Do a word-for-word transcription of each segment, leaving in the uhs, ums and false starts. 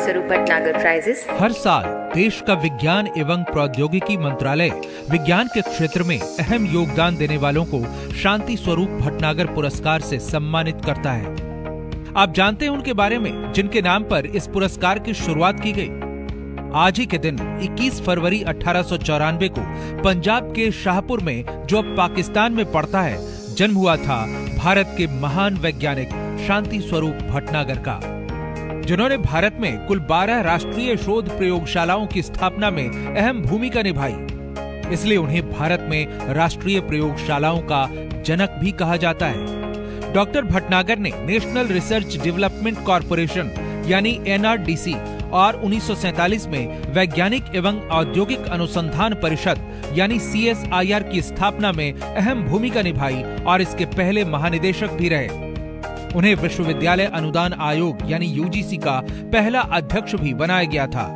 Swarup Bhatnagar prices. हर साल देश का विज्ञान एवं प्रौद्योगिकी मंत्रालय विज्ञान के क्षेत्र में अहम योगदान देने वालों को शांति स्वरूप भटनागर पुरस्कार से सम्मानित करता है। आप जानते हैं उनके बारे में जिनके नाम पर इस पुरस्कार की शुरुआत की गई। आज ही के दिन इक्कीस फरवरी अठारह सौ चौरानवे को पंजाब के शाहपुर में, जो अब पाकिस्तान में पड़ता है, जन्म हुआ था भारत के महान वैज्ञानिक शांति स्वरूप भटनागर का, जिन्होंने भारत में कुल बारह राष्ट्रीय शोध प्रयोगशालाओं की स्थापना में अहम भूमिका निभाई। इसलिए उन्हें भारत में राष्ट्रीय प्रयोगशालाओं का जनक भी कहा जाता है। डॉक्टर भटनागर ने नेशनल रिसर्च डेवलपमेंट कॉरपोरेशन यानी एन आर डी सी और उन्नीस सौ सैंतालीस में वैज्ञानिक एवं औद्योगिक अनुसंधान परिषद यानी सी एस आई आर की स्थापना में अहम भूमिका निभाई और इसके पहले महानिदेशक भी रहे। उन्हें विश्वविद्यालय अनुदान आयोग यानी यू जी सी का पहला अध्यक्ष भी बनाया गया था।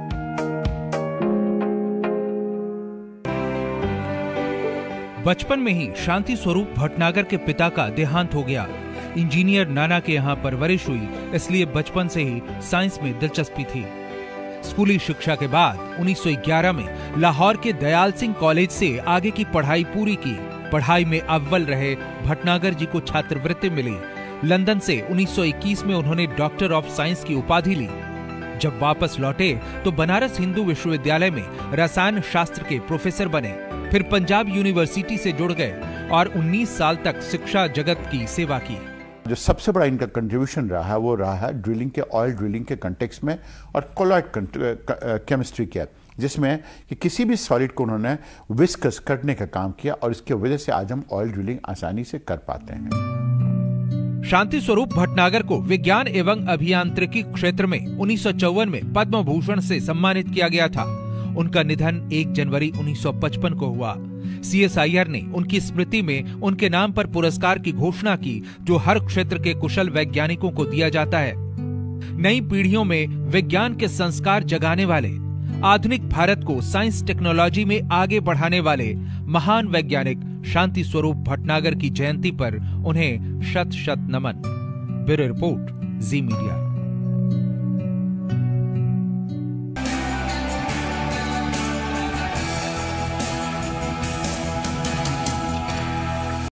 बचपन में ही शांति स्वरूप भटनागर के पिता का देहांत हो गया। इंजीनियर नाना के यहाँ परवरिश हुई, इसलिए बचपन से ही साइंस में दिलचस्पी थी। स्कूली शिक्षा के बाद उन्नीस सौ ग्यारह में लाहौर के दयाल सिंह कॉलेज से आगे की पढ़ाई पूरी की। पढ़ाई में अव्वल रहे भटनागर जी को छात्रवृत्ति मिली। लंदन से उन्नीस सौ इक्कीस में उन्होंने डॉक्टर ऑफ साइंस की उपाधि ली। जब वापस लौटे तो बनारस हिंदू विश्वविद्यालय में रसायन शास्त्र के प्रोफेसर बने। फिर पंजाब यूनिवर्सिटी से जुड़ गए और उन्नीस साल तक शिक्षा जगत की सेवा की। जो सबसे बड़ा इनका कंट्रीब्यूशन रहा है वो रहा है ड्रिलिंग के, ऑयल ड्रिलिंग के कंटेक्स्ट में और कोलॉइड केमिस्ट्री के, जिसमें कि किसी भी सॉलिड को उन्होंने विस्कस करने का काम किया और इसकी वजह से आज हम ऑयल ड्रिलिंग आसानी से कर पाते हैं। शांति स्वरूप भटनागर को विज्ञान एवं अभियांत्रिकी क्षेत्र में उन्नीस सौ चौवन में पद्म भूषण से सम्मानित किया गया था। उनका निधन एक जनवरी उन्नीस सौ पचपन को हुआ। सी एस आई आर ने उनकी स्मृति में उनके नाम पर पुरस्कार की घोषणा की, जो हर क्षेत्र के कुशल वैज्ञानिकों को दिया जाता है। नई पीढ़ियों में विज्ञान के संस्कार जगाने वाले, आधुनिक भारत को साइंस टेक्नोलॉजी में आगे बढ़ाने वाले महान वैज्ञानिक शांति स्वरूप भटनागर की जयंती पर उन्हें शत शत नमन। Bureau report, Zee media.